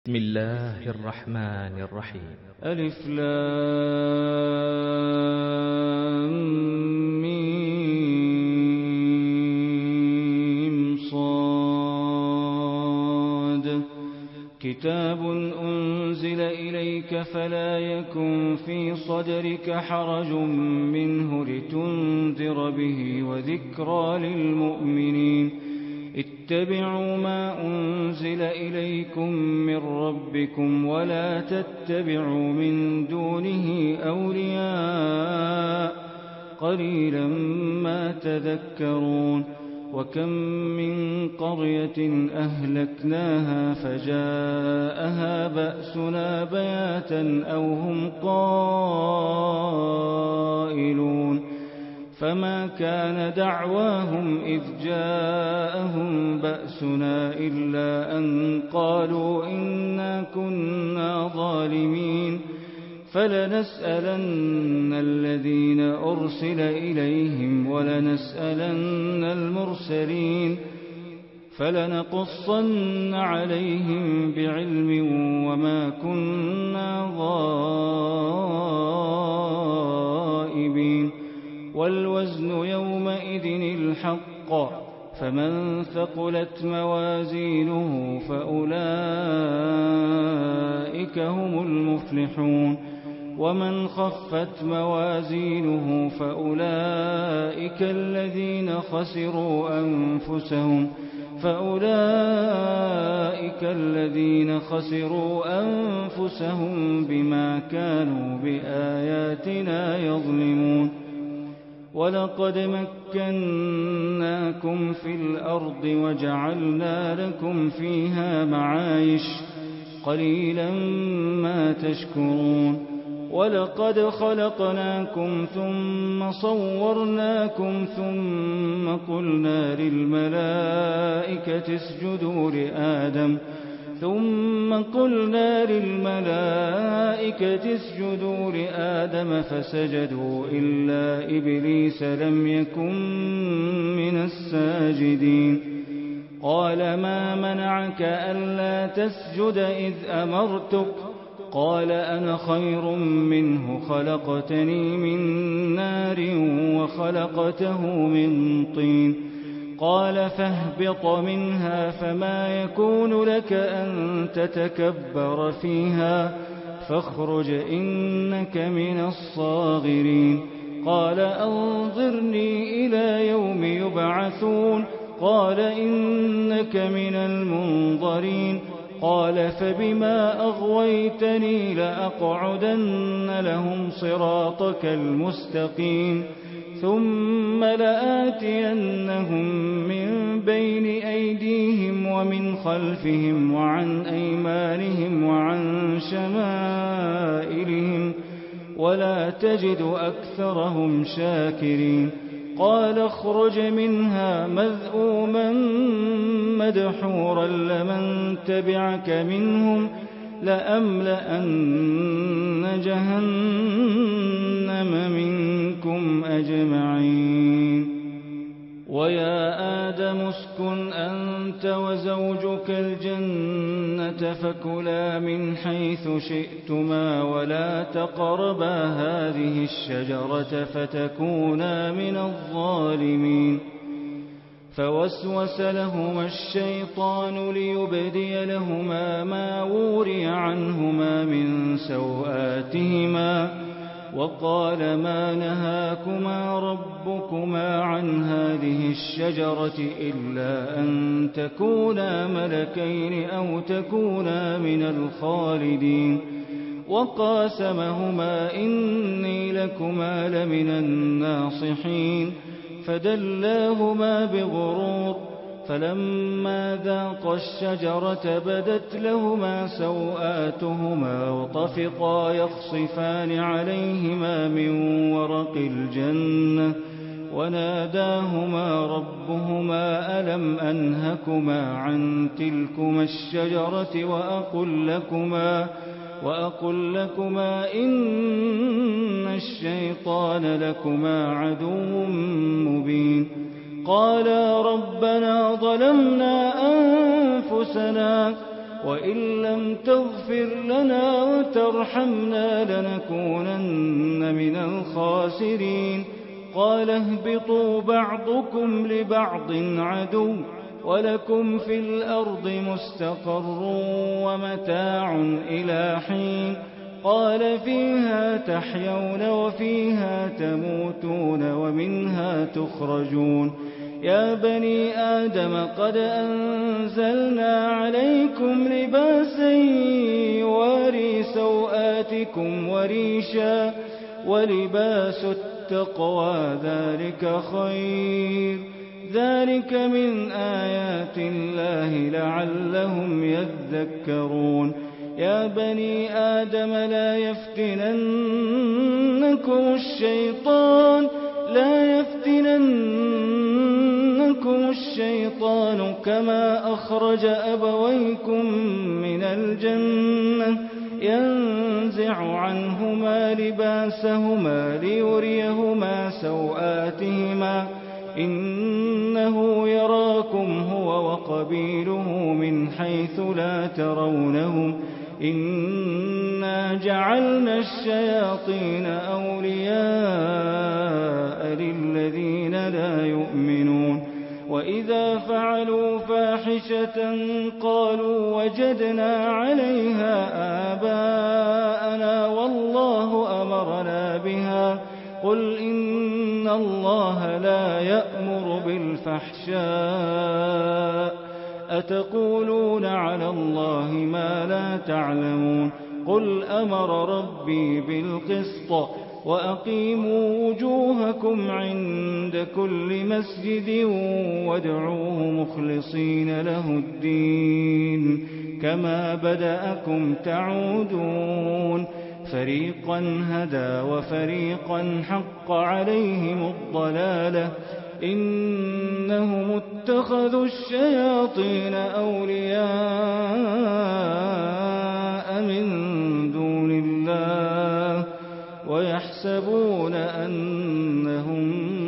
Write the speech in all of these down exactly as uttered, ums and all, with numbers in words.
بسم الله الرحمن الرحيم. ألف لام ميم صاد كتاب أنزل إليك فلا يكن في صدرك حرج منه لتنذر به وذكرى للمؤمنين. اتبعوا ما أنزل إليكم من ربكم ولا تتبعوا من دونه أولياء قليلا ما تذكرون. وكم من قرية أهلكناها فجاءها بأسنا بياتا أو هم قائلون فما كان دعواهم إذ جاءهم بأسنا إلا أن قالوا إنا كنا ظالمين. فلنسألن الذين أرسل إليهم ولنسألن المرسلين فلنقصن عليهم بعلم وما كنا غائبين. والوزن يومئذ الحق فمن ثقلت موازينه فأولئك هم المفلحون ومن خفت موازينه فأولئك الذين خسروا أنفسهم فأولئك الذين خسروا أنفسهم بما كانوا بآياتنا يظلمون. ولقد مكناكم في الأرض وجعلنا لكم فيها معايش قليلا ما تشكرون. ولقد خلقناكم ثم صورناكم ثم قلنا للملائكة اسجدوا لآدم ثم قلنا للملائكة اسجدوا لآدم فسجدوا إلا إبليس لم يكن من الساجدين. قال ما منعك ألا تسجد إذ أمرتك قال أنا خير منه خلقتني من نار وخلقته من طين. قال فاهبط منها فما يكون لك أن تتكبر فيها فاخرج إنك من الصاغرين. قال أنظرني إلى يوم يبعثون قال إنك من المنظرين. قال فبما أغويتني لأقعدن لهم صراطك المستقيم ثم لآتينهم من بين أيديهم ومن خلفهم وعن أيمانهم وعن شمائلهم ولا تجد أكثرهم شاكرين. قال اخرج منها مذءوما مدحورا لمن تبعك منهم لأملأن جهنم منكم أجمعين. ويا آدم اسكن أنت وزوجك الجنة فكلا من حيث شئتما ولا تقربا هذه الشجرة فتكونا من الظالمين. فوسوس لهما الشيطان ليبدي لهما ما وري عنهما من سوآتهما وقال ما نهاكما ربكما عن هذه الشجرة إلا أن تكونا ملكين أو تكونا من الخالدين. وقاسمهما إني لكما لمن الناصحين فدلاهما بغرور فلما ذاقا الشجرة بدت لهما سوآتهما وطفقا يخصفان عليهما من ورق الجنة وناداهما ربهما ألم أنهكما عن تلكما الشجرة وأقل لكما وأقل لكما إن الشيطان لكما عدو مبين. قالا ربنا ظلمنا أنفسنا وإن لم تغفر لنا وترحمنا لنكونن من الخاسرين قال اهبطوا بعضكم لبعض عدو ولكم في الأرض مستقر ومتاع إلى حين قال فيها تحيون وفيها تموتون ومنها تخرجون يا بني آدم قد أنزلنا عليكم لباسا يواري سوآتكم وريشا ولباس التقوى ذلك خير ذلك من آيات الله لعلهم يذكرون يا بني آدم لا يفتننكم الشيطان لا يفتننكم الشيطان كما أخرج أبويكم من الجنة ينزع عنهما لباسهما ليريهما سوآتهما إنه يراكم هو وقبيله من حيث لا ترونهم إنا جعلنا الشياطين أولياء للذين لا يؤمنون وإذا فعلوا فاحشة قالوا وجدنا عليها آباءنا والله أمرنا بها قل إن الله لا يأمر بالفحشاء أتقولون على الله ما لا تعلمون قل أمر ربي بالقسط وأقيموا وجوهكم عند كل مسجد وادعوه مخلصين له الدين كما بدأكم تعودون فريقا هدى وفريقا حق عليهم الضلالة إنهم اتخذوا الشياطين أولياء من دون الله ويحسبون أنهم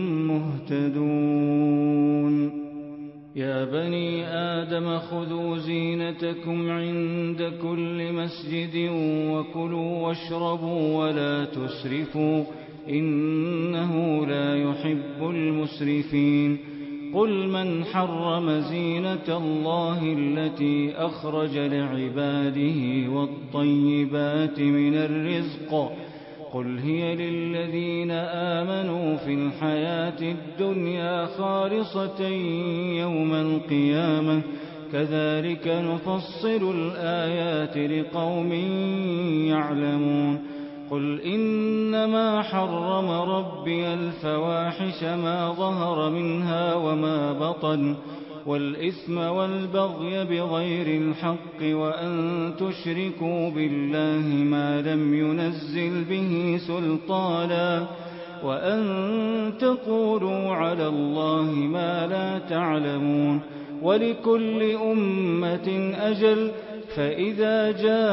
مهتدون يا بني آدم خذوا زينتكم عند كل مسجد وكلوا واشربوا ولا تسرفوا إنه لا يحب المسرفين قل من حرم زينة الله التي أخرج لعباده والطيبات من الرزق قل هي للذين آمنوا في الحياة الدنيا خالصة يوم القيامة كذلك نفصل الآيات لقوم يعلمون قل إنما حرم ربي الفواحش ما ظهر منها وما بطن والإثم والبغي بغير الحق وأن تشركوا بالله ما لم ينزل به سلطانا وأن تقولوا على الله ما لا تعلمون ولكل أمة أجل فإذا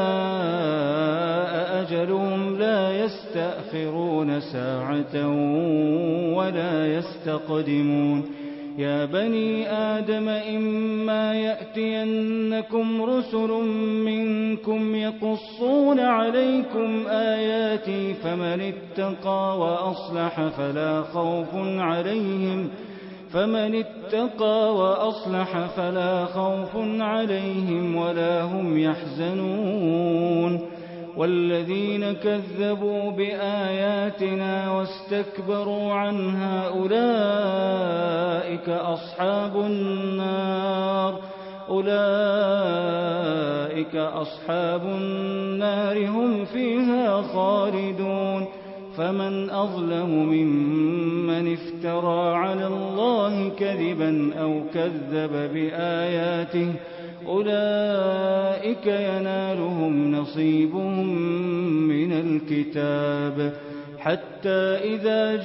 جاء أجلهم لا يستأخرون ساعة ولا يستقدمون يا بني آدم إما يأتينكم رسل منكم يقصون عليكم آياتي فمن اتقى وأصلح فلا خوف عليهم فمن اتقى وأصلح فلا خوف عليهم ولا هم يحزنون والذين كذبوا بآياتنا واستكبروا عنها أولئك أصحاب النار أولئك أصحاب النار هم فيها خالدون فمن أظلم ممن افترى على الله كذبا أو كذب بآياته أولئك ينالهم نصيبهم من الكتاب حتى إذا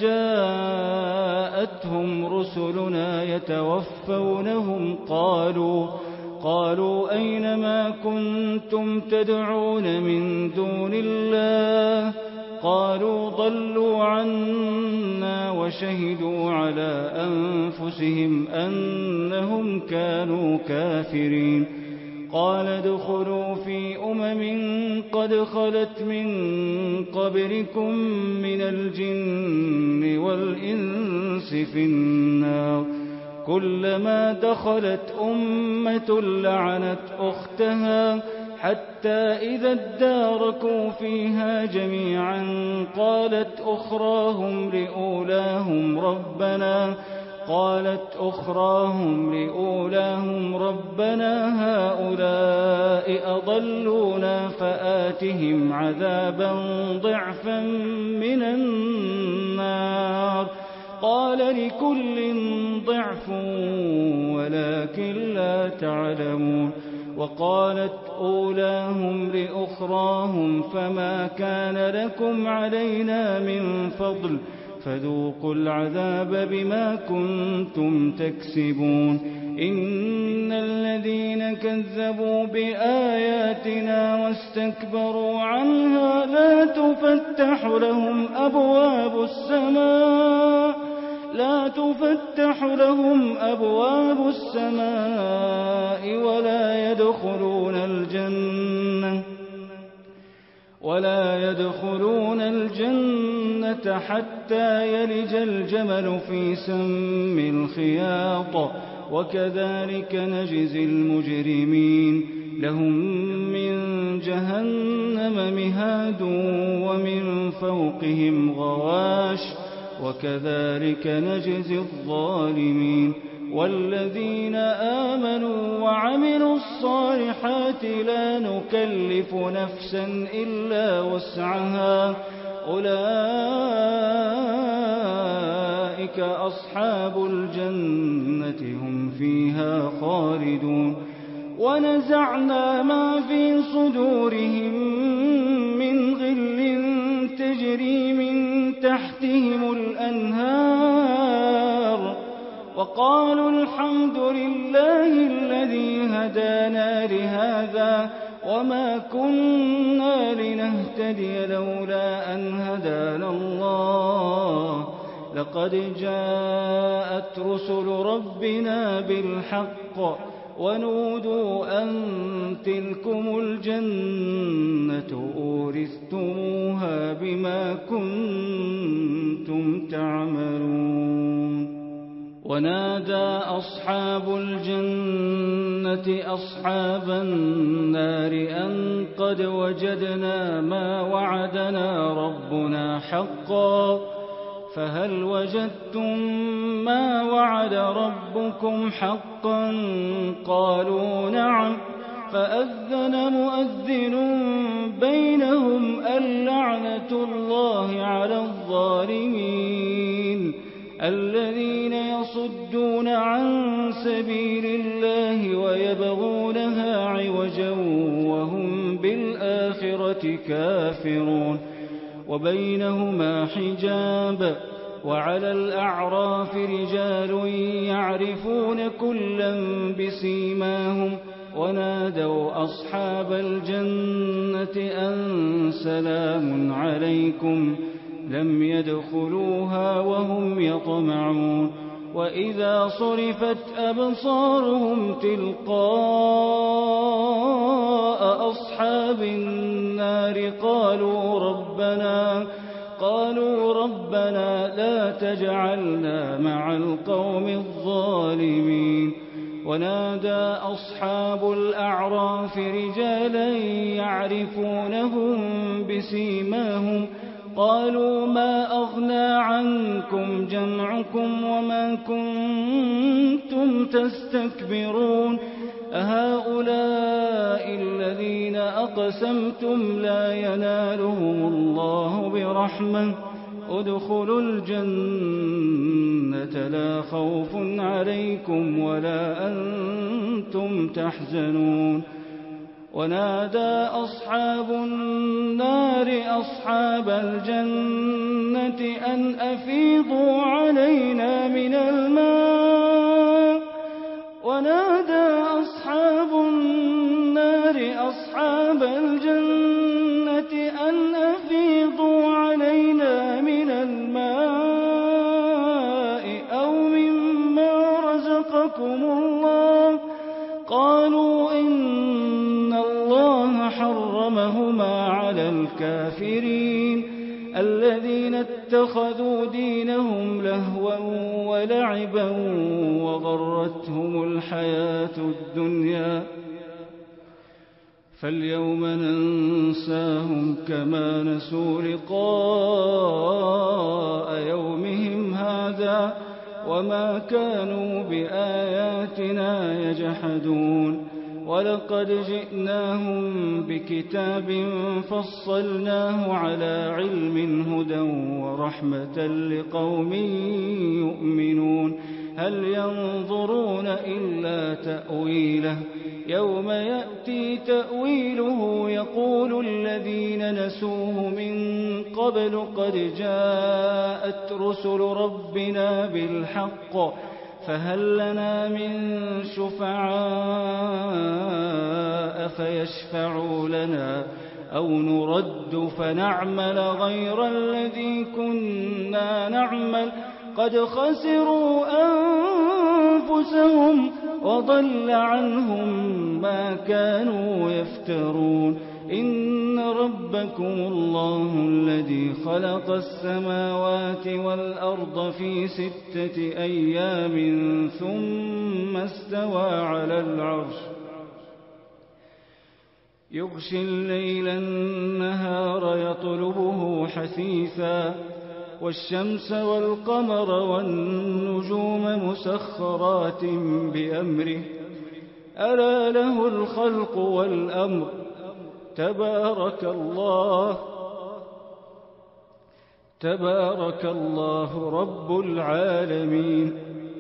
جاءتهم رسلنا يتوفونهم قالوا قالوا أين ما كنتم تدعون من دون الله قالوا ضلوا عنا وشهدوا على أنفسهم أنهم كانوا كافرين قال ادخلوا في أمم قد خلت من قبلكم من الجن والإنس في النار كلما دخلت أمة لعنت أختها حتى إذا اداركوا فيها جميعا قالت أخراهم لأولاهم ربنا قالت أخراهم لأولاهم ربنا هؤلاء أضلونا فآتهم عذابا ضعفا من النار قال لكل ضعف ولكن لا تعلمون وقالت أولاهم لأخراهم فما كان لكم علينا من فضل فذوقوا العذاب بما كنتم تكسبون إن الذين كذبوا بآياتنا واستكبروا عنها لا تفتح لهم أبواب السماء لا تفتح لهم أبواب السماء ولا يدخلون الجنة ولا يدخلون الجنة حتى يلج الجمل في سم الخياط وكذلك نجزي المجرمين لهم من جهنم مهاد ومن فوقهم غواش وكذلك نجزي الظالمين والذين آمنوا وعملوا الصالحات لا نكلف نفسا إلا وسعها أولئك أصحاب الجنة هم فيها خالدون ونزعنا ما في صدورهم من غل تجري من تحتهم الأنهار وقالوا الحمد لله الذي هدانا لهذا وما كنا لنهتدي لولا أن هدانا الله لقد جاءت رسل ربنا بالحق ونودوا أن تلكم الجنة أورثتموها بما كنتم تعملون ونادى أصحاب الجنة أصحاب النار أن قد وجدنا ما وعدنا ربنا حقا فهل وجدتم ما وعد ربكم حقا قالوا نعم فأذن مؤذن بينهم اللعنة الله على الظالمين الذين يصدون عن سبيل الله ويبغونها عوجا وهم بالآخرة كافرون وبينهما حجاب وعلى الأعراف رجال يعرفون كلا بسيماهم ونادوا أصحاب الجنة أن سلام عليكم لم يدخلوها وهم يطمعون وإذا صرفت أبصارهم تلقاء أصحاب النار قالوا ربنا قالوا ربنا لا تجعلنا مع القوم الظالمين ونادى أصحاب الأعراف رجالا يعرفونهم بسيماهم قالوا ما أغنى عنكم جمعكم وما كنتم تستكبرون أهؤلاء الذين أقسمتم لا ينالهم الله برحمة ادخلوا الجنة لا خوف عليكم ولا أنتم تحزنون ونادى أصحاب النار أصحاب الجنة أن أفيضوا علينا من الماء ونادى أصحاب النار أصحاب الجنة أن أفيضوا علينا من الماء أو مما رزقكم الله قالوا إن حرمهما على الكافرين الذين اتخذوا دينهم لهوا ولعبا وغرتهم الحياة الدنيا فاليوم ننساهم كما نسوا لقاء يومهم هذا وما كانوا بآياتنا يجحدون ولقد جئناهم بكتاب فصلناه على علم هدى ورحمة لقوم يؤمنون هل ينظرون إلا تأويله يوم يأتي تأويله يقول الذين نسوه من قبل قد جاءت رسل ربنا بالحق فهل لنا من شفعاء فيشفعوا لنا أو نرد فنعمل غير الذي كنا نعمل قد خسروا أنفسهم وضل عنهم ما كانوا يفترون إن ربكم الله الذي خلق السماوات والأرض في ستة أيام ثم استوى على العرش يغشي الليل النهار يطلبه حثيثا والشمس والقمر والنجوم مسخرات بأمره ألا له الخلق والأمر تبارك الله تبارك الله رب العالمين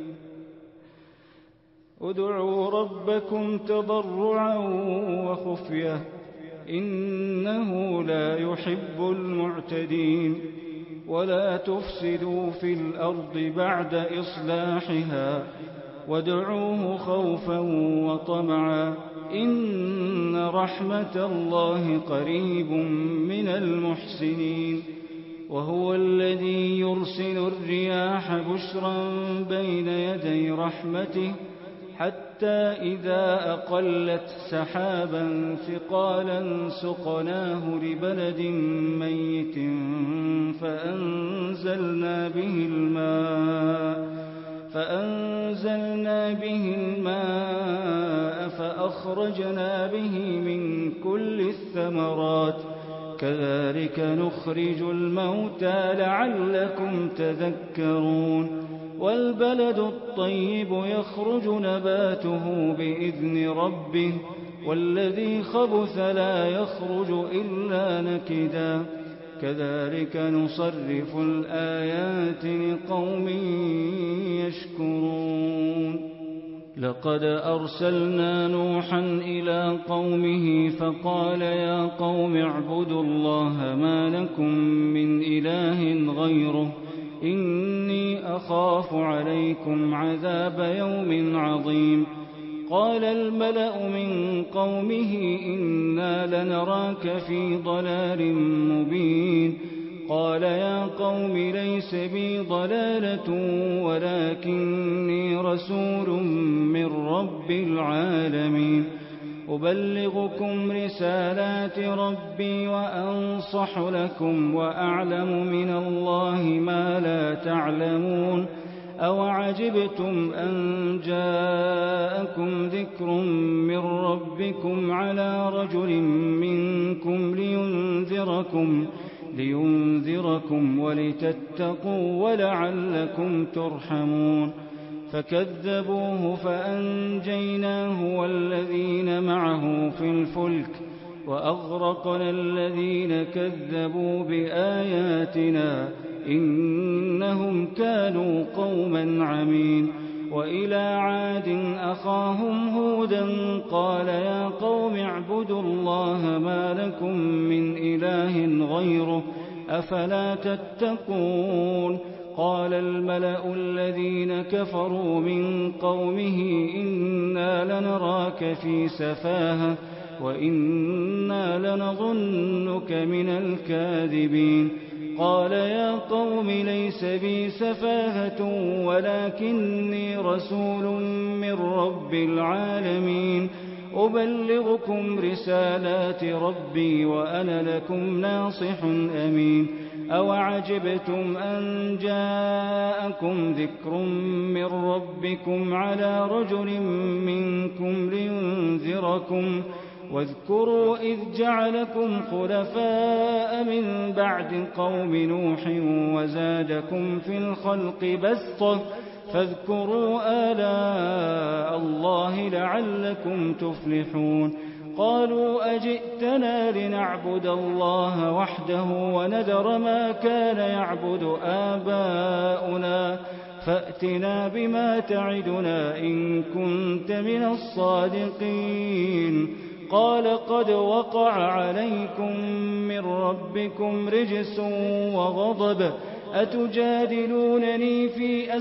ادعوا ربكم تضرعا وخفية إنه لا يحب المعتدين ولا تفسدوا في الأرض بعد إصلاحها وادعوه خوفا وطمعا إن رحمة الله قريب من المحسنين وهو الذي يرسل الرياح بشرا بين يدي رحمته حتى إذا أقلت سحابا ثقالا سقناه لبلد ميت فأنزلنا به الماء فأنزلنا به الماء فأخرجنا به من كل الثمرات كذلك نخرج الموتى لعلكم تذكرون والبلد الطيب يخرج نباته بإذن ربه والذي خبث لا يخرج إلا نكدا كذلك نصرف الآيات لقوم يشكرون لقد أرسلنا نوحا إلى قومه فقال يا قوم اعبدوا الله ما لكم من إله غيره إني أخاف عليكم عذاب يوم عظيم قال الملأ من قومه إنا لنراك في ضلال مبين قال يا قوم ليس بي ضلالة ولكني رسول من رب العالمين أبلغكم رسالات ربي وأنصح لكم وأعلم من الله ما لا تعلمون أوعجبتم أن جاءكم ذكر من ربكم على رجل منكم لينذركم لينذركم ولتتقوا ولعلكم ترحمون فكذبوه فأنجيناه والذين معه في الفلك وأغرقنا الذين كذبوا بآياتنا إنهم كانوا قوما عمين وإلى عاد أخاهم هودا قال يا قوم اعبدوا الله ما لكم من إله غيره أفلا تتقون قال الملأ الذين كفروا من قومه إنا لنراك في سفاهة وإنا لنظنك من الكاذبين قال يا قوم ليس بي سفاهة ولكني رسول من رب العالمين أبلغكم رسالات ربي وأنا لكم ناصح أمين أوعجبتم أن جاءكم ذكر من ربكم على رجل منكم لينذركم واذكروا إذ جعلكم خلفاء من بعد قوم نوح وزادكم في الخلق بسطة فاذكروا آلاء الله لعلكم تفلحون قالوا أجئتنا لنعبد الله وحده ونذر ما كان يعبد آباؤنا فأتنا بما تعدنا إن كنت من الصادقين قال قد وقع عليكم من ربكم رجس وغضب أتجادلونني في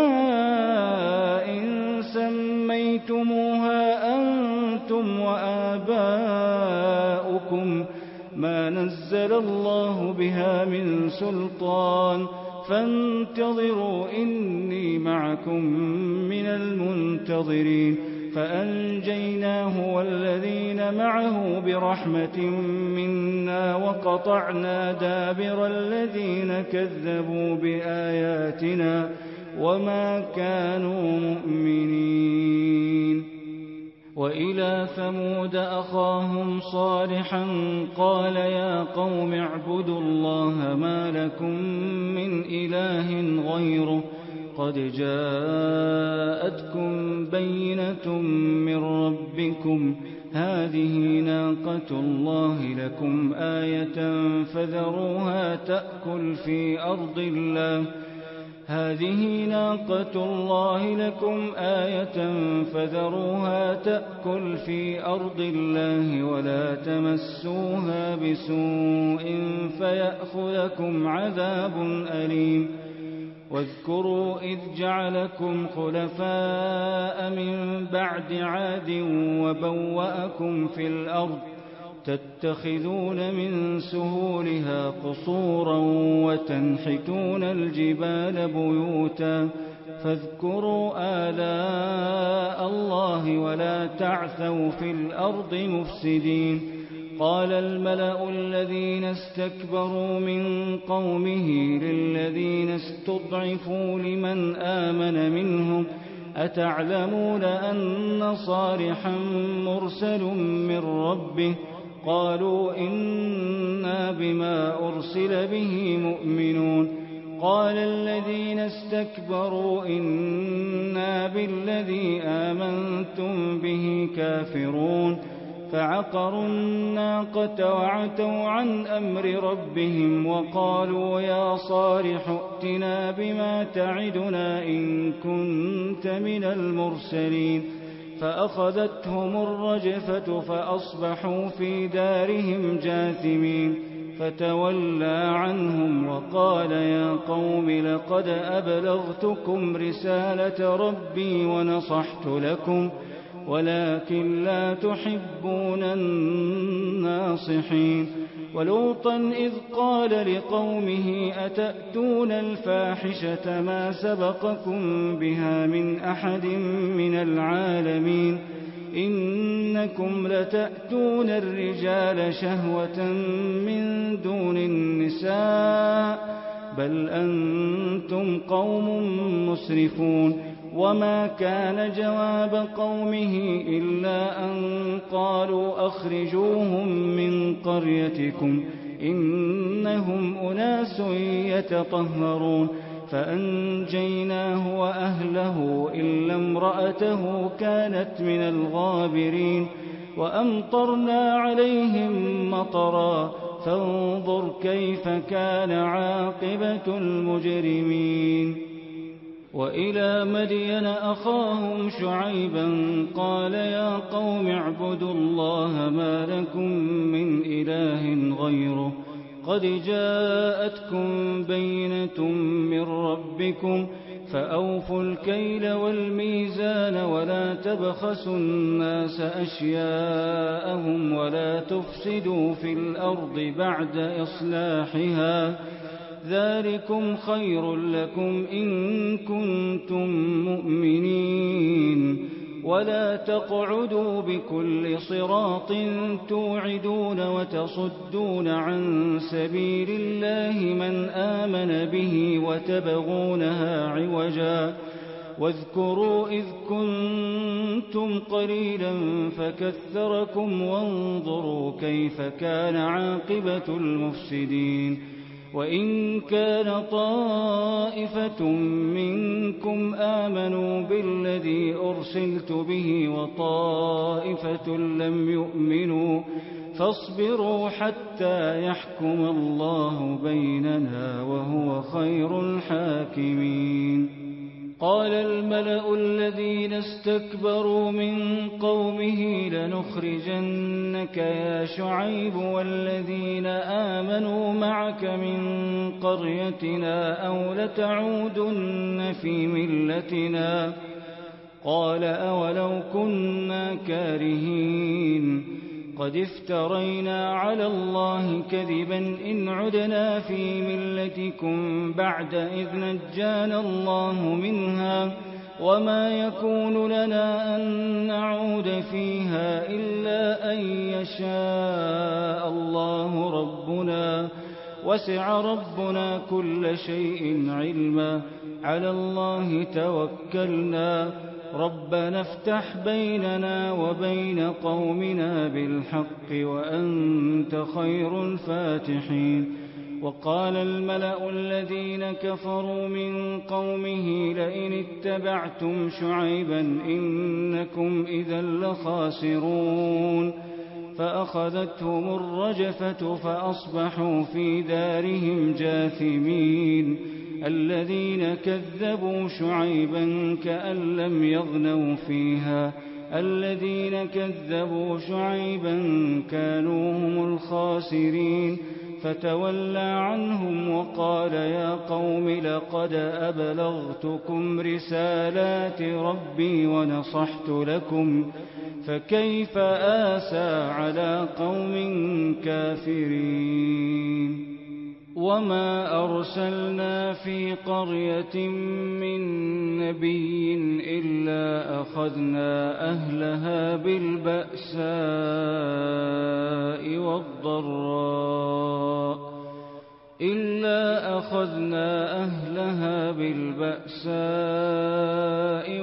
أسماء سميتموها أنتم وآباؤكم ما نزل الله بها من سلطان فانتظروا إني معكم من المنتظرين فأنجيناه والذين معه برحمة منا وقطعنا دابر الذين كذبوا بآياتنا وما كانوا مؤمنين وإلى ثمود أخاهم صالحا قال يا قوم اعبدوا الله ما لكم من إله غيره قد جاءتكم بينة من ربكم هذه ناقة الله لكم آية فذروها تأكل في أرض الله هذه ناقة الله لكم آية فذروها تأكل في أرض الله ولا تمسوها بسوء فيأخذكم عذاب أليم واذكروا إذ جعلكم خلفاء من بعد عاد وبوأكم في الأرض تتخذون من سهولها قصورا وتنحتون الجبال بيوتا فاذكروا آلاء الله ولا تعثوا في الأرض مفسدين قال الملأ الذين استكبروا من قومه للذين استضعفوا لمن آمن منهم أتعلمون أن صالحا مرسل من ربه قالوا إنا بما أرسل به مؤمنون قال الذين استكبروا إنا بالذي آمنتم به كافرون فعقروا الناقة وعتوا عن أمر ربهم وقالوا يا صالح ائتنا بما تعدنا إن كنت من المرسلين فأخذتهم الرجفة فأصبحوا في دارهم جاثمين فتولى عنهم وقال يا قوم لقد أبلغتكم رسالة ربي ونصحت لكم ولكن لا تحبون الناصحين ولوطا إذ قال لقومه أتأتون الفاحشة ما سبقكم بها من أحد من العالمين إنكم لتأتون الرجال شهوة من دون النساء بل أنتم قوم مسرفون وما كان جواب قومه إلا أن قالوا أخرجوهم من قريتكم إنهم أناس يتطهرون فأنجيناه وأهله إلا امرأته كانت من الغابرين وأمطرنا عليهم مطرا فانظر كيف كان عاقبة المجرمين وإلى مدين أخاهم شعيبا قال يا قوم اعبدوا الله ما لكم من إله غيره قد جاءتكم بينة من ربكم فأوفوا الكيل والميزان ولا تبخسوا الناس أشياءهم ولا تفسدوا في الأرض بعد إصلاحها ذلكم خير لكم إن كنتم مؤمنين ولا تقعدوا بكل صراط توعدون وتصدون عن سبيل الله من آمن به وتبغونها عوجا واذكروا إذ كنتم قليلا فكثركم وانظروا كيف كان عاقبة المفسدين وإن كان طائفة منكم آمنوا بالذي أرسلت به وطائفة لم يؤمنوا فاصبروا حتى يحكم الله بيننا وهو خير الحاكمين. قال الملأ الذين استكبروا من قومه لنخرجنك يا شعيب والذين آمنوا معك من قريتنا أو لتعودن في ملتنا قال أولو كنا كارهين قد افترينا على الله كذبا إن عدنا في ملتكم بعد إذ نجانا الله منها وما يكون لنا أن نعود فيها إلا أن يشاء الله ربنا وسع ربنا كل شيء علما على الله توكلنا ربنا افتح بيننا وبين قومنا بالحق وأنت خير الفاتحين. وقال الملأ الذين كفروا من قومه لئن اتبعتم شعيبا إنكم إذا لخاسرون فأخذتهم الرجفة فأصبحوا في دارهم جاثمين. الذين كذبوا شعيبا كأن لم يغنوا فيها الذين كذبوا شعيبا كانوا هم الخاسرين فتولى عنهم وقال يا قوم لقد أبلغتكم رسالات ربي ونصحت لكم فكيف آسى على قوم كافرين. وما أرسلنا في قرية من نبي إلا أخذنا أهلها بالبأساء والضراء إلا أخذنا أهلها بالبأساء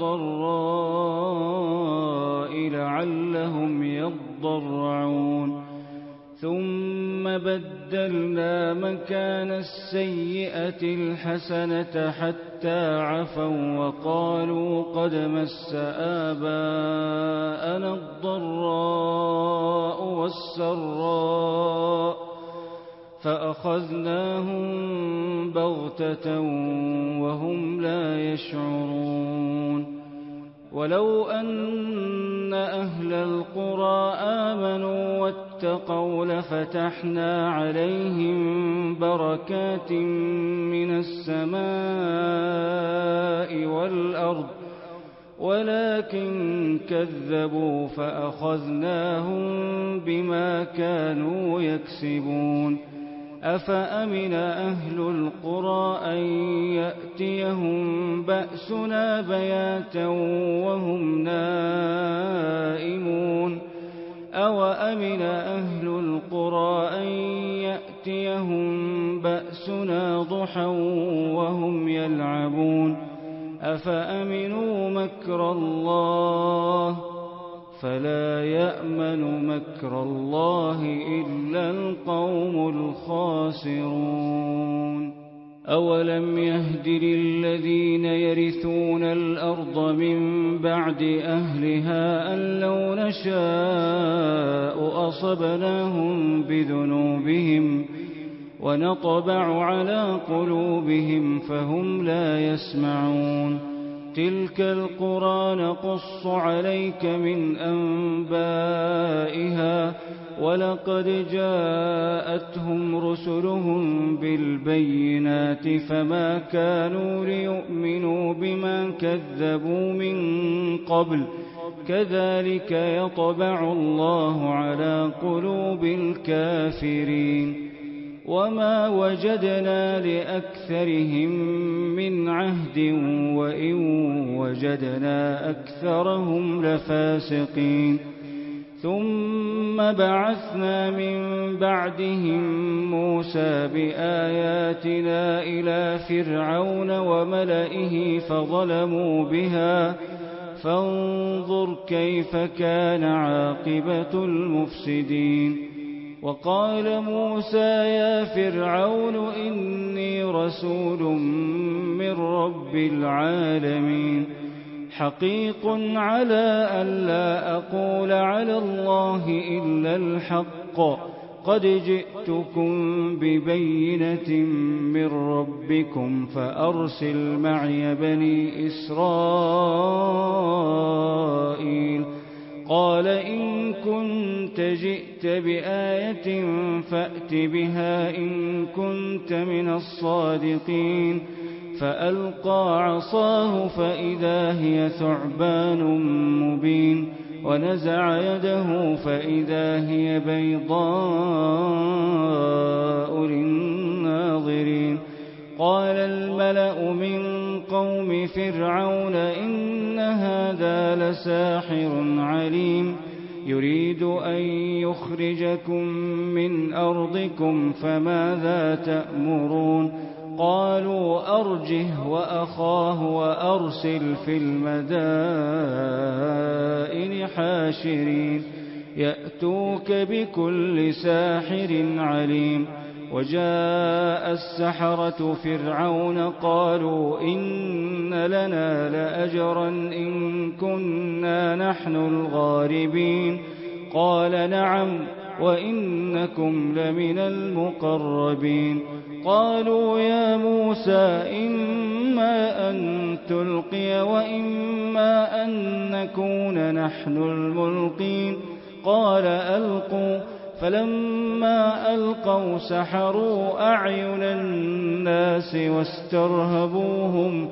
والضراء لعلهم يضرعون ثم بدلنا مكان السيئة الحسنة حتى عفوا وقالوا قد مس آباءنا الضراء والسراء فأخذناهم بغتة وهم لا يشعرون. ولو أن أهل القرى آمنوا واتقوا لفتحنا عليهم بركات من السماء والأرض ولكن كذبوا فأخذناهم بما كانوا يكسبون. أفأمن أهل القرى أن يأتيهم بأسنا بياتا وهم نائمون أوأمن أهل القرى أن يأتيهم بأسنا ضحى وهم يلعبون أفأمنوا مكر الله فلا يأمن مكر الله إلا القوم الخاسرون. أولم يهد للذين يرثون الأرض من بعد أهلها أن لو نشاء أصبناهم بذنوبهم ونطبع على قلوبهم فهم لا يسمعون. تلك القرى نقص عليك من أنبائها ولقد جاءتهم رسلهم بالبينات فما كانوا ليؤمنوا بما كذبوا من قبل كذلك يطبع الله على قلوب الكافرين. وما وجدنا لأكثرهم من عهد وإن وجدنا أكثرهم لفاسقين ثم بعثنا من بعدهم موسى بآياتنا إلى فرعون وملئه فظلموا بها فانظر كيف كان عاقبة المفسدين وقال موسى يا فرعون إني رسول من رب العالمين حقيق على أن لا أقول على الله إلا الحق قد جئتكم ببينة من ربكم فأرسل معي بني إسرائيل قال إن كنت جئت بآية فأت بها إن كنت من الصادقين فألقى عصاه فإذا هي ثعبان مبين ونزع يده فإذا هي بيضاء للناظرين قال الملأ من قوم فرعون إن هذا لساحر عليم يريد أن يخرجكم من أرضكم فماذا تأمرون قالوا أرجه وأخاه وأرسل في المدائن حاشرين يأتوك بكل ساحر عليم وجاء السحرة فرعون قالوا إن لنا لأجرا إن كنا نحن الغالبين قال نعم وإنكم لمن المقربين قالوا يا موسى إما أن تلقي وإما أن نكون نحن الملقين قال ألقوا فلما ألقوا سحروا أعين الناس واسترهبوهم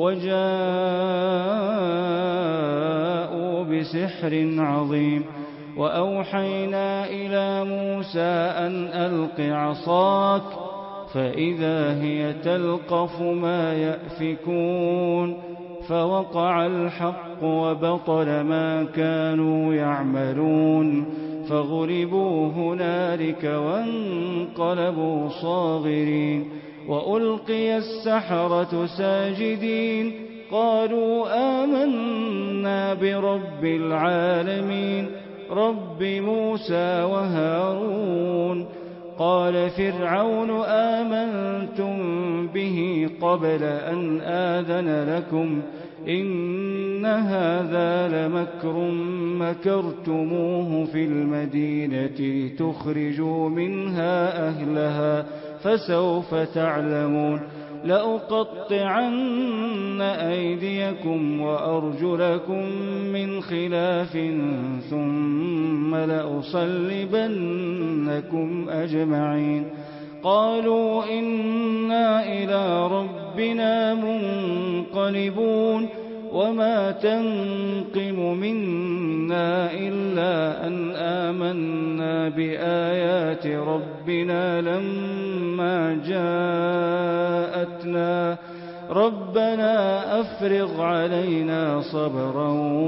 وجاءوا بسحر عظيم وأوحينا إلى موسى أن ألق عصاك فإذا هي تلقف ما يأفكون فوقع الحق وبطل ما كانوا يعملون فغلبوا هنالك وانقلبوا صاغرين وألقي السحرة ساجدين قالوا آمنا برب العالمين رب موسى وهارون قال فرعون آمنتم به قبل أن آذن لكم إن هذا لمكر مكرتموه في المدينة تخرجوا منها أهلها فسوف تعلمون لأقطعن أيديكم وأرجلكم من خلاف ثم لأصلبنكم أجمعين قالوا إنا إلى ربنا منقلبون وما تنقم منا إلا أن آمنا بآيات ربنا لما جاءتنا ربنا أفرغ علينا صبرا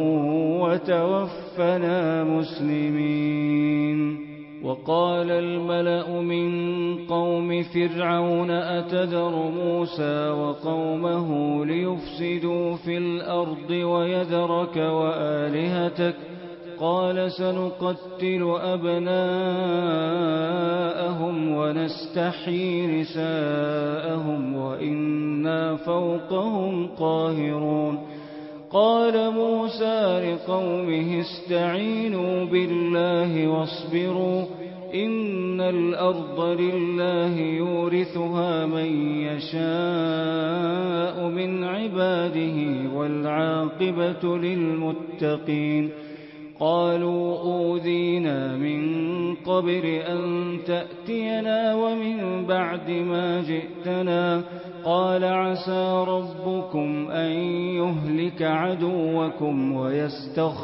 وتوفنا مسلمين وقال الملأ من قوم فرعون أتذر موسى وقومه ليفسدوا في الأرض ويذرك وآلهتك قال سنقتل أبناءهم ونستحيي نساءهم وإنا فوقهم قاهرون قال موسى لقومه استعينوا بالله واصبروا إن الأرض لله يورثها من يشاء من عباده والعاقبة للمتقين قالوا أوذينا من قبل أن تأتينا ومن بعد ما جئتنا قال عسى ربكم أن يهلك عدوكم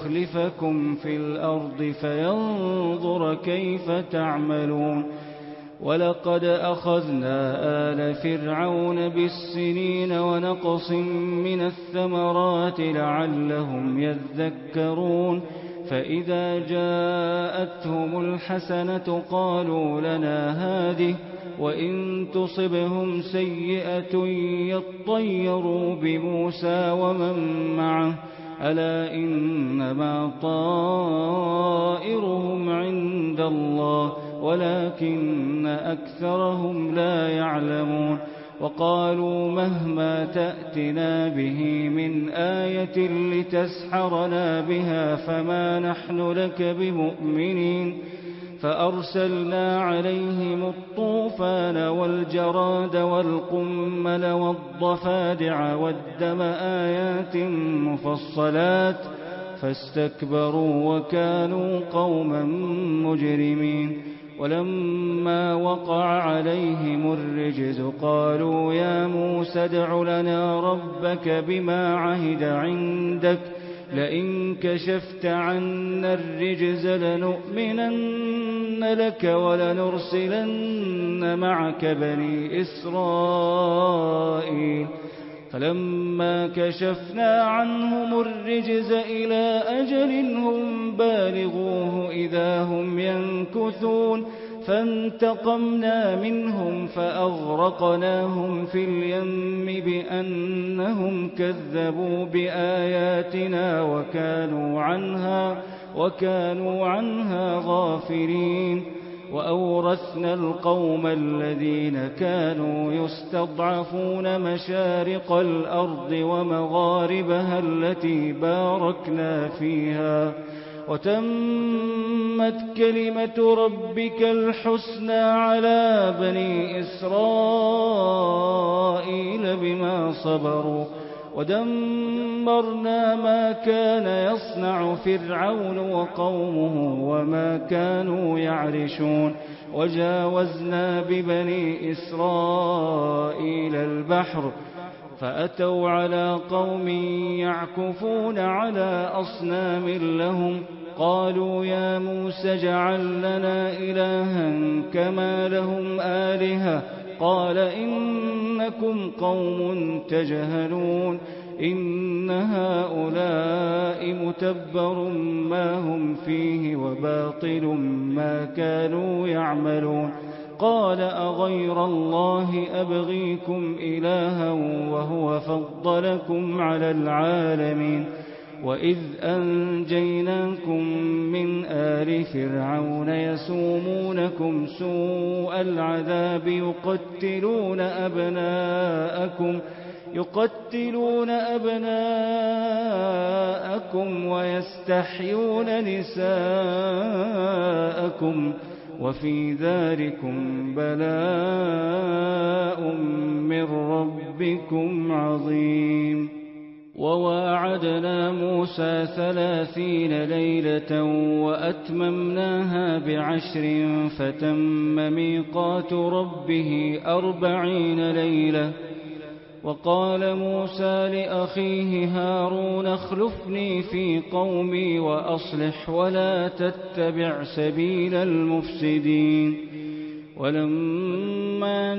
ويستخلفكم في الأرض فينظر كيف تعملون ولقد أخذنا آل فرعون بالسنين ونقص من الثمرات لعلهم يذكرون فإذا جاءتهم الحسنة قالوا لنا هذه وإن تصبهم سيئة يطيروا بموسى ومن معه ألا إنما طائرهم عند الله ولكن أكثرهم لا يعلمون وقالوا مهما تأتنا به من آية لتسحرنا بها فما نحن لك بمؤمنين فأرسلنا عليهم الطوفان والجراد والقمل والضفادع والدم آيات مفصلات فاستكبروا وكانوا قوما مجرمين ولما وقع عليهم الرجز قالوا يا موسى ادع لنا ربك بما عهد عندك لئن كشفت عنا الرجز لنؤمنن لك ولنرسلن معك بني إسرائيل فلما كشفنا عنهم الرجز إلى أجل هم بالغوه إذا هم ينكثون فانتقمنا منهم فأغرقناهم في اليم بأنهم كذبوا بآياتنا وكانوا عنها وكانوا عنها غافلين وأورثنا القوم الذين كانوا يستضعفون مشارق الأرض ومغاربها التي باركنا فيها وتمت كلمة ربك الحسنى على بني إسرائيل بما صبروا ودمرنا ما كان يصنع فرعون وقومه وما كانوا يعرشون وجاوزنا ببني إسرائيل البحر فأتوا على قوم يعكفون على أصنام لهم قالوا يا موسى اجعل لنا إلها كما لهم آلهة قال إنكم قوم تجهلون إن هؤلاء متبر ما هم فيه وباطل ما كانوا يعملون قال أغير الله أبغيكم إلها وهو فضلكم على العالمين وإذ أنجيناكم من آل فرعون يسومونكم سوء العذاب يقتلون أبناءكم يقتلون أبناءكم ويستحيون نساءكم وفي ذلكم بلاء من ربكم عظيم وواعدنا موسى ثلاثين ليلة وأتممناها بعشر فتم ميقات ربه أربعين ليلة وقال موسى لأخيه هارون اخلفني في قومي وأصلح ولا تتبع سبيل المفسدين ولما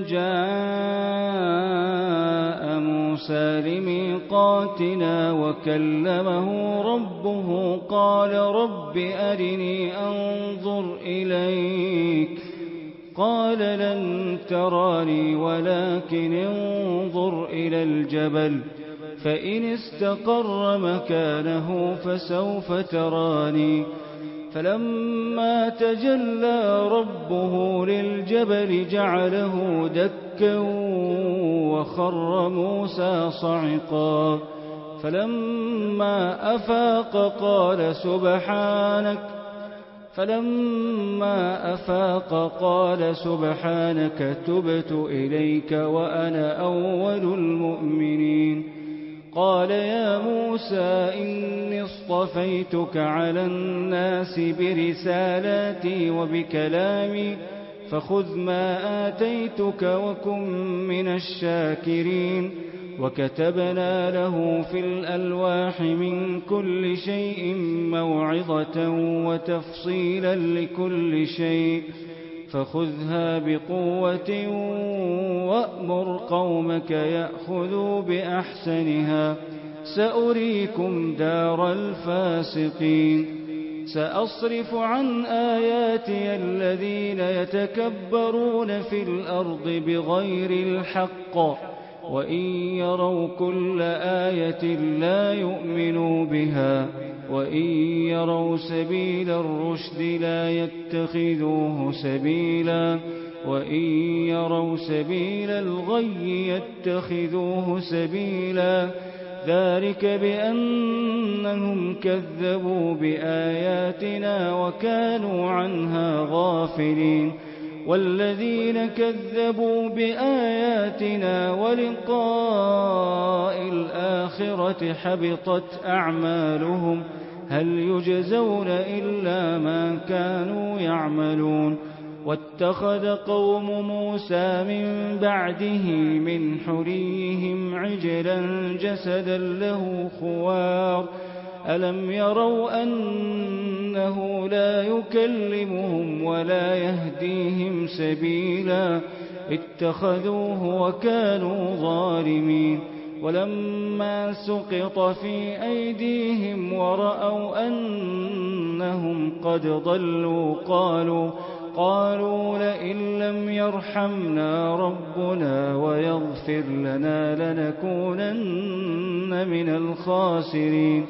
جاء موسى لميقاتنا وكلمه ربه قال رب أرني أنظر إليك قال لن تراني ولكن انظر إلى الجبل فإن استقر مكانه فسوف تراني فلما تجلى ربه للجبل جعله دكا وخر موسى صعقا فلما أفاق قال سبحانك فلما أفاق قال سبحانك تبت إليك وأنا أول المؤمنين قال يا موسى إني اصطفيتك على الناس برسالاتي وبكلامي فخذ ما آتيتك وكن من الشاكرين وكتبنا له في الألواح من كل شيء موعظة وتفصيلا لكل شيء فخذها بقوة وأمر قومك يأخذوا بأحسنها سأريكم دار الفاسقين سأصرف عن آياتي الذين يتكبرون في الأرض بغير الحق وإن يروا كل آية لا يؤمنوا بها وإن يروا سبيل الرشد لا يتخذوه سبيلا وإن يروا سبيل الغي يتخذوه سبيلا ذلك بأنهم كذبوا بآياتنا وكانوا عنها غافلين والذين كذبوا بآياتنا ولقاء الآخرة حبطت أعمالهم هل يجزون إلا ما كانوا يعملون واتخذ قوم موسى من بعده من حليهم عجلا جسدا له خوار ألم يروا أنه لا يكلمهم ولا يهديهم سبيلا اتخذوه وكانوا ظالمين ولما سقط في أيديهم ورأوا أنهم قد ضلوا قالوا قالوا لئن لم يرحمنا ربنا ويغفر لنا لنكونن من الخاسرين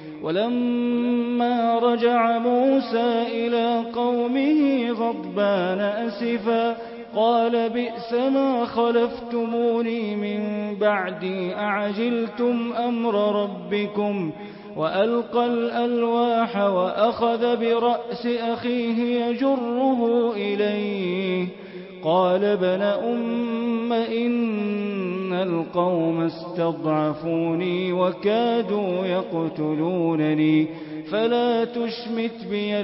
ولما رجع موسى إلى قومه غضبان أسفا قال بئس ما خلفتموني من بعدي أعجلتم أمر ربكم وألقى الألواح وأخذ برأس أخيه يجره إليه قال ابن أم إن القوم استضعفوني وكادوا يقتلونني فلا تشمت بي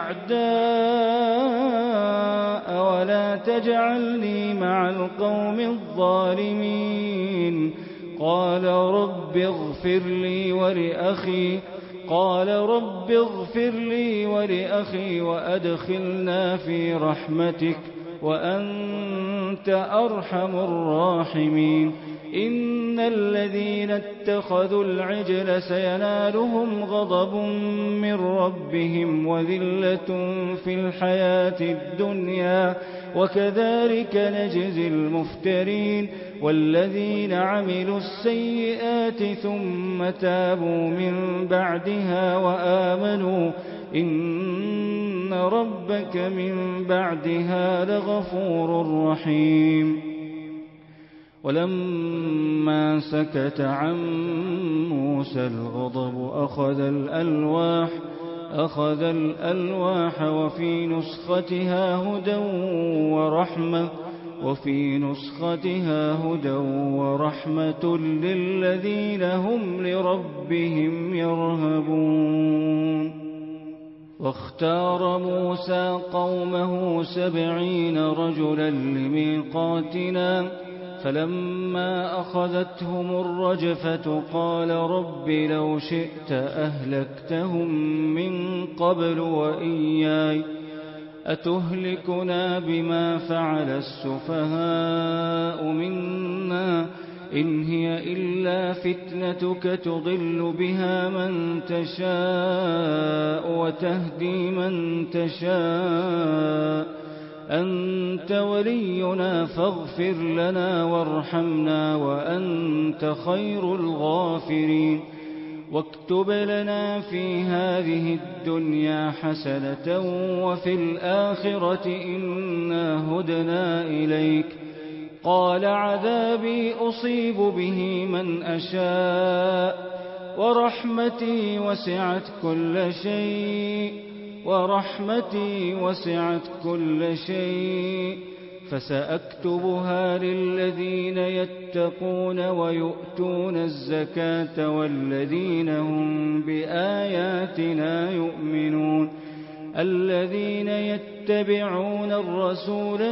الأعداء ولا تجعلني مع القوم الظالمين قال رب اغفر لي ولأخي قال رب اغفر لي ولأخي وأدخلنا في رحمتك وأنت أرحم الراحمين إن الذين اتخذوا العجل سينالهم غضب من ربهم وذلة في الحياة الدنيا وكذلك نجزي المفترين والذين عملوا السيئات ثم تابوا من بعدها وآمنوا إن ربك من بعدها لغفور رحيم ولما سكت عن موسى الغضب أخذ الألواح أخذ الألواح وفي نسختها هدى ورحمة وفي نسختها هدى ورحمة للذين هم لربهم يرهبون واختار موسى قومه سبعين رجلا لميقاتنا فلما أخذتهم الرجفة قال رب لو شئت أهلكتهم من قبل وإياي أتهلكنا بما فعل السفهاء منا إن هي إلا فتنتك تضل بها من تشاء وتهدي من تشاء أنت ولينا فاغفر لنا وارحمنا وأنت خير الغافرين واكتب لنا في هذه الدنيا حسنة وفي الآخرة إنا هدنا إليك قال عذابي أصيب به من أشاء ورحمتي وسعت كل شيء ورحمتي وسعت كل شيء فسأكتبها للذين يتقون ويؤتون الزكاة والذين هم بآياتنا يؤمنون الذين يتبعون الرسول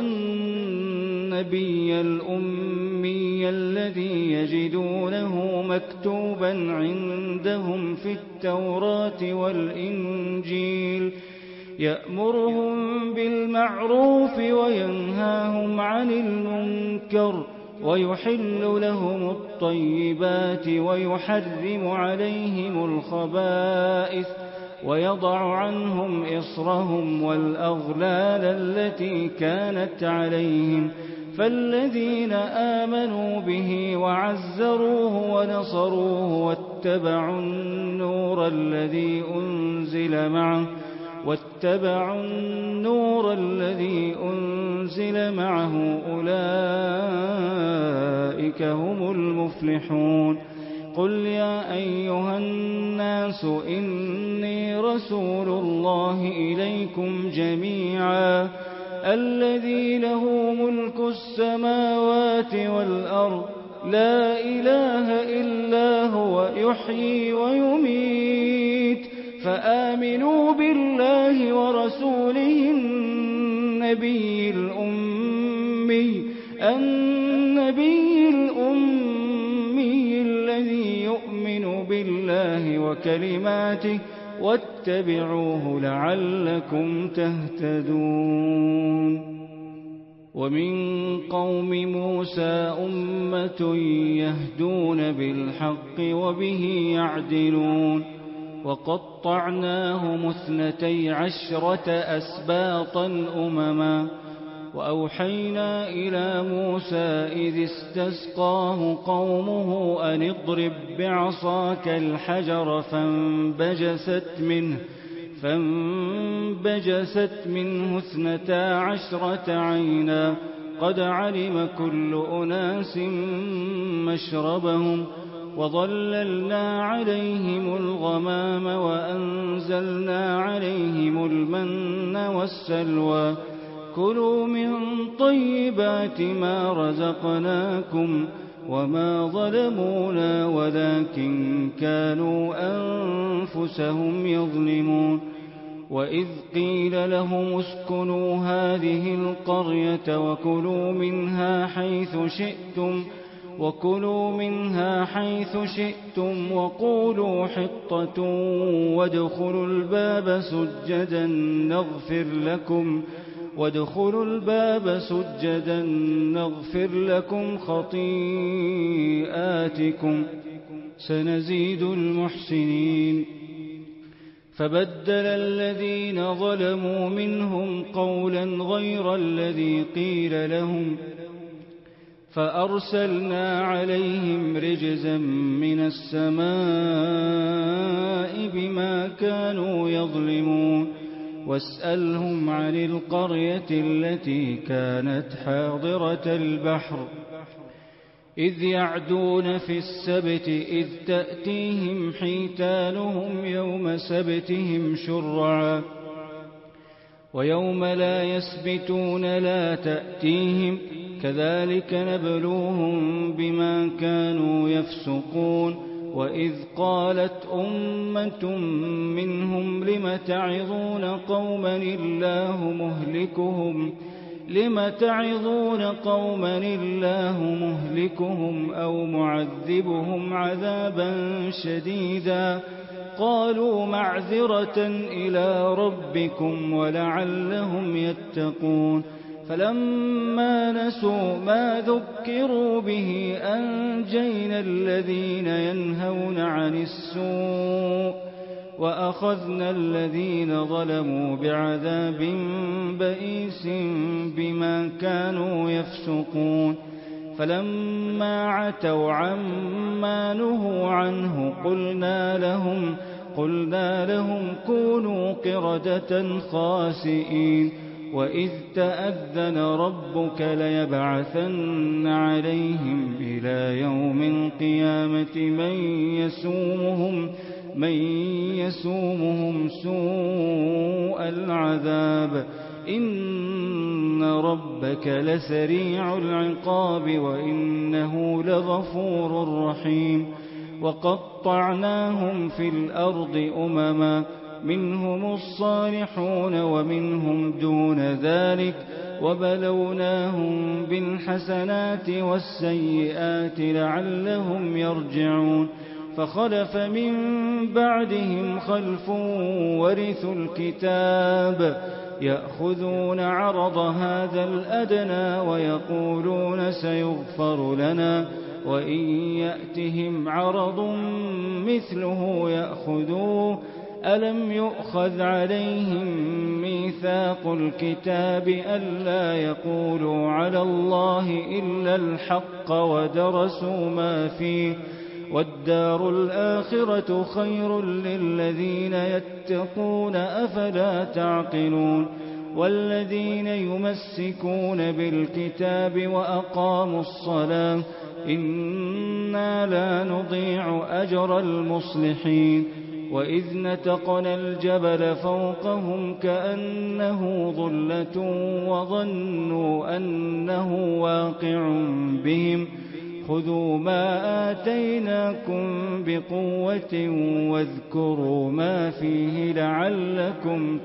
النبي الأمي الذي يجدونه مكتوبا عندهم في التوراة والإنجيل يأمرهم بالمعروف وينهاهم عن المنكر ويحل لهم الطيبات ويحرم عليهم الخبائث ويضع عنهم إصرهم والأغلال التي كانت عليهم فالذين آمنوا به وعزروه ونصروه واتبعوا النور الذي أنزل معه واتبعوا النور الذي أنزل معه أولئك هم المفلحون. قل يا أيها الناس إني رسول الله إليكم جميعا الذي له ملك السماوات والأرض لا إله إلا هو يحيي ويميت فآمنوا بالله ورسوله النبي الأمي النبي الأمي الذي يؤمن بالله وكلماته واتبعوه لعلكم تهتدون. ومن قوم موسى أمة يهدون بالحق وبه يعدلون وقطعناهم اثنتي عشرة أسباطا أمما وأوحينا إلى موسى إذ استسقاه قومه أن اضرب بعصاك الحجر فانبجست منه فانبجست منه اثنتا عشرة عينا قد علم كل أناس مشربهم وظللنا عليهم الغمام وأنزلنا عليهم المن والسلوى كلوا من طيبات ما رزقناكم وما ظلمونا ولكن كانوا أنفسهم يظلمون. وإذ قيل لهم اسكنوا هذه القرية وكلوا منها حيث شئتم وكلوا منها حيث شئتم وقولوا حطة وادخلوا الباب سجدا نغفر لكم وادخلوا الباب سجدا نغفر لكم خطيئاتكم سنزيد المحسنين. فبدل الذين ظلموا منهم قولا غير الذي قيل لهم فأرسلنا عليهم رجزا من السماء بما كانوا يظلمون. واسألهم عن القرية التي كانت حاضرة البحر إذ يعدون في السبت إذ تأتيهم حيتانهم يوم سبتهم شرعا ويوم لا يسبتون لا تأتيهم كذلك نبلوهم بما كانوا يفسقون. وإذ قالت أمة منهم لم تعظون قوما الله مهلكهم لم تعظون قوما الله مهلكهم أو معذبهم عذابا شديدا قالوا معذرة إلى ربكم ولعلهم يتقون. فلما نسوا ما ذكروا به أنجينا الذين ينهون عن السوء وأخذنا الذين ظلموا بعذاب بئيس بما كانوا يفسقون. فلما عتوا عما نهوا عنه قلنا لهم قلنا لهم كونوا قردة خاسئين. وإذ تأذن ربك ليبعثن عليهم إلى يوم القيامة من يسومهم من يسومهم سوء العذاب إن ربك لسريع العقاب وإنه لغفور رحيم. وقطعناهم في الأرض أمما منهم الصالحون ومنهم دون ذلك وبلوناهم بالحسنات والسيئات لعلهم يرجعون. فخلف من بعدهم خلف ورثوا الكتاب يأخذون عرض هذا الأدنى ويقولون سيغفر لنا وإن يأتهم عرض مثله يأخذوه ألم يؤخذ عليهم ميثاق الكتاب ألا يقولوا على الله إلا الحق ودرسوا ما فيه والدار الآخرة خير للذين يتقون أفلا تعقلون والذين يمسكون بالكتاب وأقاموا الصلاة إنا لا نضيع أجر المصلحين وإذ نتقنا الجبل فوقهم كأنه ظلة وظنوا أنه واقع بهم خذوا ما آتيناكم بقوة واذكروا ما فيه لعلكم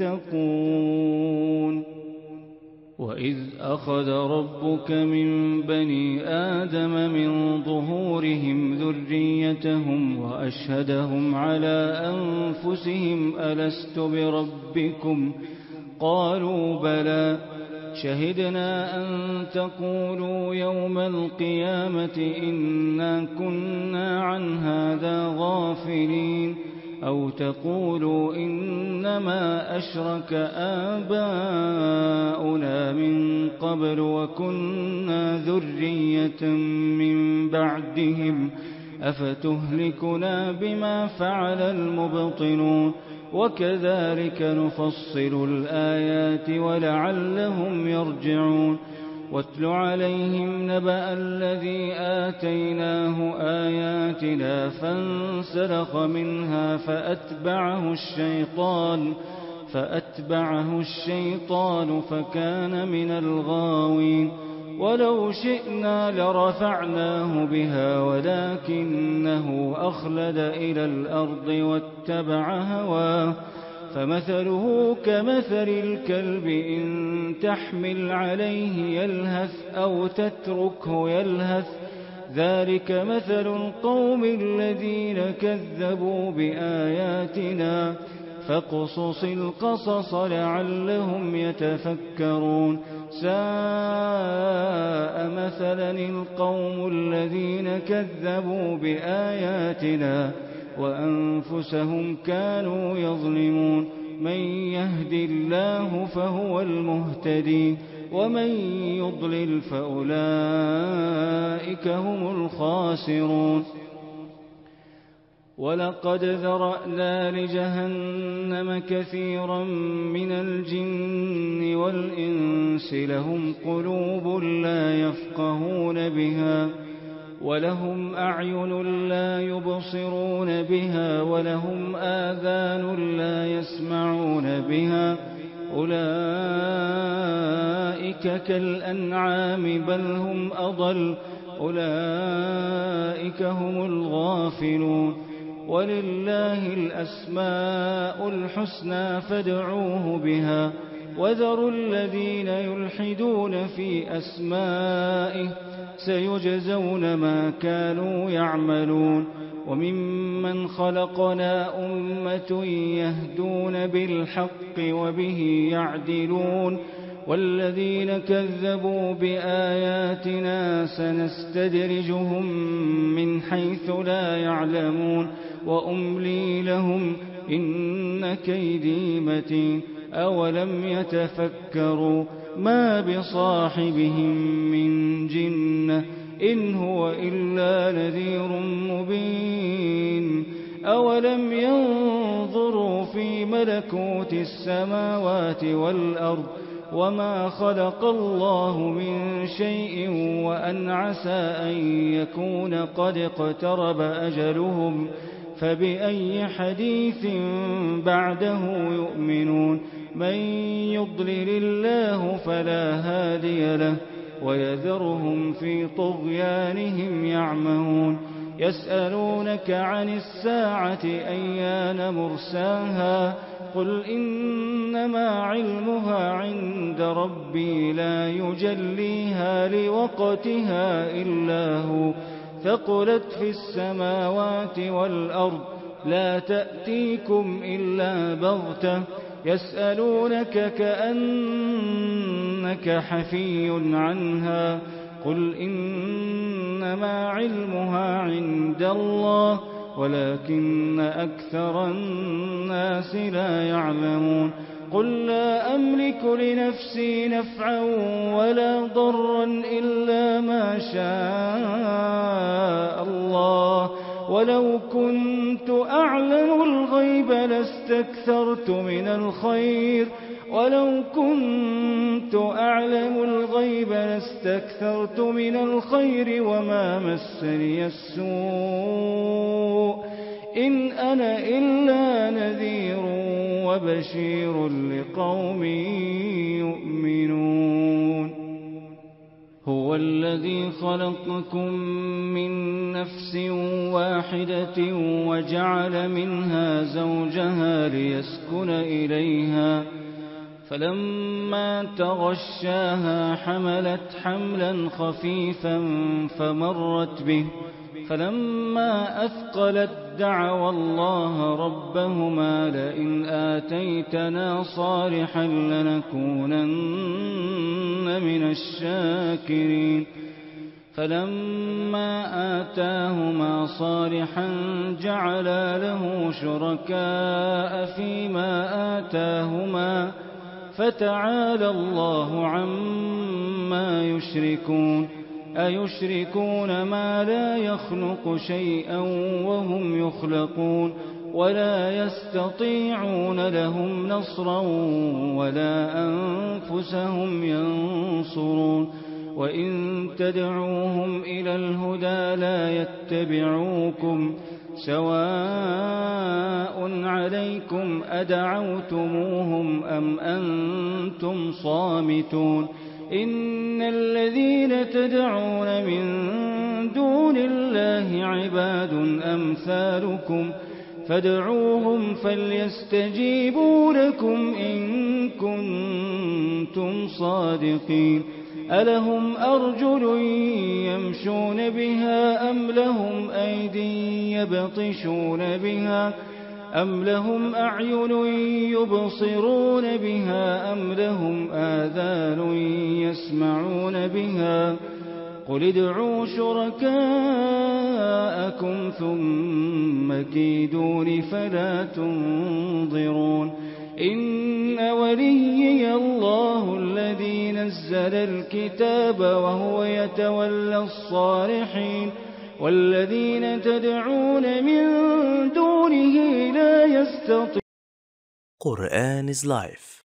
تتقون وإذ أخذ ربك من بني آدم من ظهورهم ذريتهم وأشهدهم على أنفسهم ألست بربكم قالوا بلى شهدنا أن تقولوا يوم القيامة إنا كنا عن هذا غافلين أو تقولوا إنما أشرك آباؤنا من قبل وكنا ذرية من بعدهم أفتهلكنا بما فعل المبطلون وكذلك نفصل الآيات ولعلهم يرجعون واتل عليهم نبأ الذي آتيناه آياتنا فانسلخ منها فأتبعه الشيطان فأتبعه الشيطان فكان من الغاوين ولو شئنا لرفعناه بها ولكنه أخلد إلى الأرض واتبع هواه فمثله كمثل الكلب إن تحمل عليه يلهث أو تتركه يلهث ذلك مثل القوم الذين كذبوا بآياتنا فاقصص القصص لعلهم يتفكرون ساء مثلا القوم الذين كذبوا بآياتنا وأنفسهم كانوا يظلمون من يهد الله فهو المهتدي ومن يضلل فأولئك هم الخاسرون ولقد ذرأنا لجهنم كثيرا من الجن والإنس لهم قلوب لا يفقهون بها ولهم أعين لا يبصرون بها ولهم آذان لا يسمعون بها أولئك كالأنعام بل هم أضل أولئك هم الغافلون ولله الأسماء الحسنى فادعوه بها وذروا الذين يلحدون في أسمائه سيجزون ما كانوا يعملون وممن خلقنا أمة يهدون بالحق وبه يعدلون والذين كذبوا بآياتنا سنستدرجهم من حيث لا يعلمون وأملي لهم إن كيدي متين أولم يتفكروا ما بصاحبهم من جنة إن هو إلا نذير مبين أولم ينظروا في ملكوت السماوات والأرض وما خلق الله من شيء وأن عسى أن يكون قد اقترب أجلهم فبأي حديث بعده يؤمنون من يضلل الله فلا هادي له ويذرهم في طغيانهم يعمهون يسألونك عن الساعة أيان مرساها قل إنما علمها عند ربي لا يجليها لوقتها إلا هو ثقلت في السماوات والأرض لا تأتيكم إلا بغتة يسألونك كأنك حفي عنها قل إنما علمها عند الله ولكن أكثر الناس لا يعلمون قل لا أملك لنفسي نفعا ولا ضرا إلا ما شاء الله ولو كنت أعلم الغيب لاستكثرت من الخير ولو كنت أعلم الغيب لاستكثرت من الخير وما مسني السوء إن أنا إلا نذير وبشير لقوم يؤمنون هو الذي خلقكم من نفس واحدة وجعل منها زوجها ليسكن إليها فلما تغشاها حملت حملا خفيفا فمرت به فلما أثقلت دعوا الله ربهما لئن آتيتنا صالحا لنكونن من الشاكرين فلما آتاهما صالحا جعلا له شركاء فيما آتاهما فتعالى الله عما يشركون أيشركون ما لا يخلق شيئا وهم يخلقون ولا يستطيعون لهم نصرا ولا أنفسهم ينصرون وإن تدعوهم إلى الهدى لا يتبعوكم سواء عليكم أدعوتموهم أم أنتم صامتون إن الذين تدعون من دون الله عباد أمثالكم فادعوهم فليستجيبوا لكم إن كنتم صادقين ألهم أرجل يمشون بها أم لهم أيدي يبطشون بها أم لهم أعين يبصرون بها أم لهم آذان يسمعون بها قل ادعوا شركاءكم ثم كيدون فلا تنظرون إن وليي الله الذي نزل الكتاب وهو يتولى الصالحين والذين تدعون من دونه لا يستطيعون. Quran is life.